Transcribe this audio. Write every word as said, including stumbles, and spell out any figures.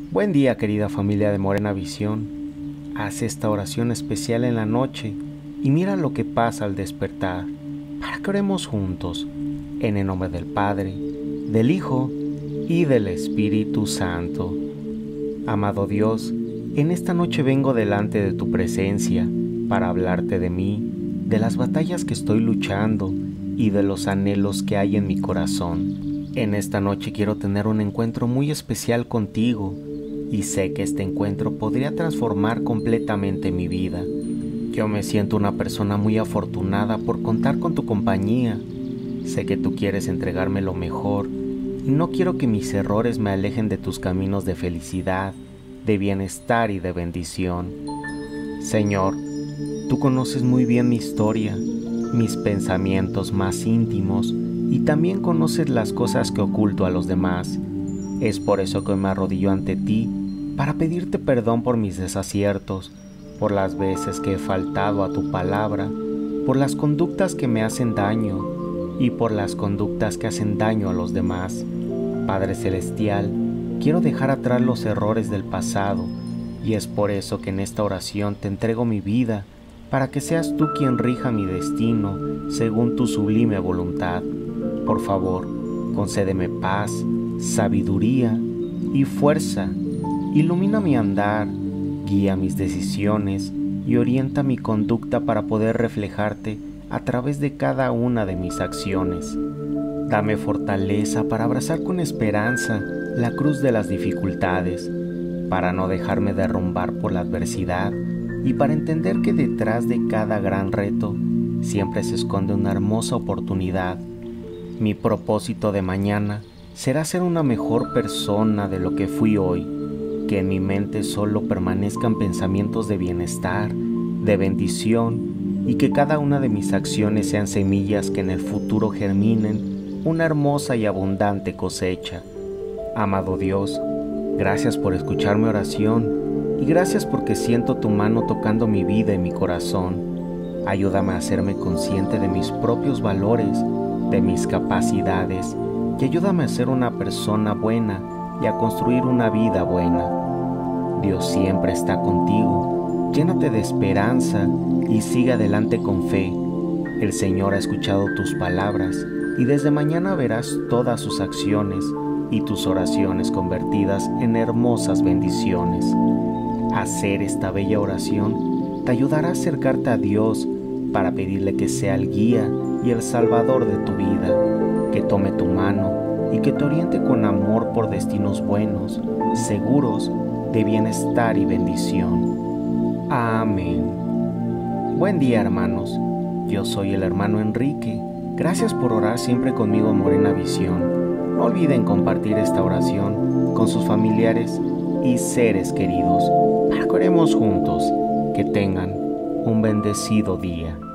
Buen día, querida familia de Morena Visión. Haz esta oración especial en la noche y mira lo que pasa al despertar, para que oremos juntos, en el nombre del Padre, del Hijo y del Espíritu Santo. Amado Dios, en esta noche vengo delante de tu presencia para hablarte de mí, de las batallas que estoy luchando y de los anhelos que hay en mi corazón. En esta noche quiero tener un encuentro muy especial contigo, y sé que este encuentro podría transformar completamente mi vida. Yo me siento una persona muy afortunada por contar con tu compañía. Sé que tú quieres entregarme lo mejor y no quiero que mis errores me alejen de tus caminos de felicidad, de bienestar y de bendición. Señor, tú conoces muy bien mi historia, mis pensamientos más íntimos y también conoces las cosas que oculto a los demás. Es por eso que me arrodillo ante ti para pedirte perdón por mis desaciertos, por las veces que he faltado a tu palabra, por las conductas que me hacen daño y por las conductas que hacen daño a los demás. Padre Celestial, quiero dejar atrás los errores del pasado y es por eso que en esta oración te entrego mi vida para que seas tú quien rija mi destino según tu sublime voluntad. Por favor, concédeme paz, sabiduría y fuerza. Ilumina mi andar, guía mis decisiones y orienta mi conducta para poder reflejarte a través de cada una de mis acciones. Dame fortaleza para abrazar con esperanza la cruz de las dificultades, para no dejarme derrumbar por la adversidad y para entender que detrás de cada gran reto siempre se esconde una hermosa oportunidad. Mi propósito de mañana será ser una mejor persona de lo que fui hoy. Que en mi mente solo permanezcan pensamientos de bienestar, de bendición, y que cada una de mis acciones sean semillas que en el futuro germinen una hermosa y abundante cosecha. Amado Dios, gracias por escuchar mi oración y gracias porque siento tu mano tocando mi vida y mi corazón. Ayúdame a hacerme consciente de mis propios valores, de mis capacidades, y ayúdame a ser una persona buena y a construir una vida buena. Dios siempre está contigo, llénate de esperanza y sigue adelante con fe. El Señor ha escuchado tus palabras y desde mañana verás todas sus acciones y tus oraciones convertidas en hermosas bendiciones. Hacer esta bella oración te ayudará a acercarte a Dios para pedirle que sea el guía y el salvador de tu vida, que tome tu mano y que te oriente con amor por destinos buenos, seguros, de bienestar y bendición. Amén. Buen día, hermanos. Yo soy el hermano Enrique. Gracias por orar siempre conmigo en Morena Visión. No olviden compartir esta oración con sus familiares y seres queridos para que oremos juntos. Que tengan un bendecido día.